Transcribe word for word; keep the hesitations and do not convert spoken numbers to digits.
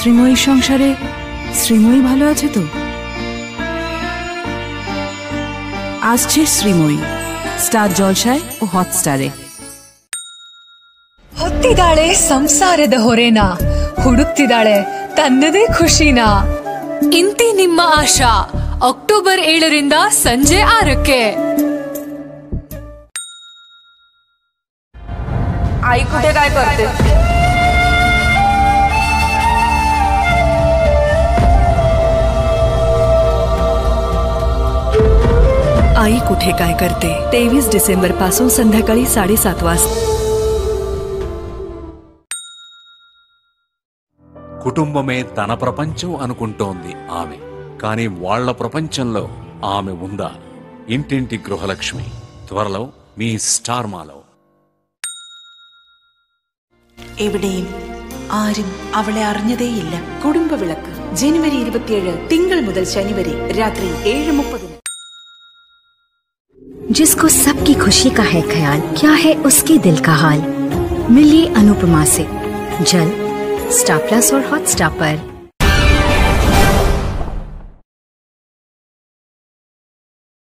শ্রীময়ী সংসারে শ্রীময়ী ভালো আছে তো? আসছে শ্রীময়ী স্টার জলসায় ও হটস্টারে। ಹೊತ್ತಿದಾಳೆ ಸಂಸಾರದ ಹೊರೆನ, ಹುಡುಕ್ತಿದ್ದಾಳೆ ತನ್ನದೇ ಖುಷಿನ. ಇಂತಿ ನಿಮ್ಮ ಆಶಾ ಅಕ್ಟೋಬರ್ ಏಳರಿಂದ ಸಂಜೆ ಆರಕ್ಕೆ. आई कुठे काय करते? आई कुठे काय करते तेवीस डिसेंबर पासून संध्याकाळी साडेसात वाजता. కుటుంబమే తన ప్రపంచం అనుకుంటోంది ఆమె. కానీ వాళ్ల ప్రపంచంలో ఆమె ఉందా? ఇంటింటి గృహలక్ష్మి త్వరలో మీ స్టార్ మాలో. എവിടെയും ആരും അവളെ അറിഞ്ഞതേയില്ല. കുടുംബവിളക്ക് ജനുവരി ഇരുപത്തിയേഴ് തിങ്കൾ മുതൽ ശനി വരെ രാത്രി ഏഴ് മുപ്പതിന്. जिसको सबकी खुशी का है ख्याल, क्या है उसके दिल का हाल. मिलिए अनुपमा से जल्द स्टार प्लस और हॉटस्टार पर.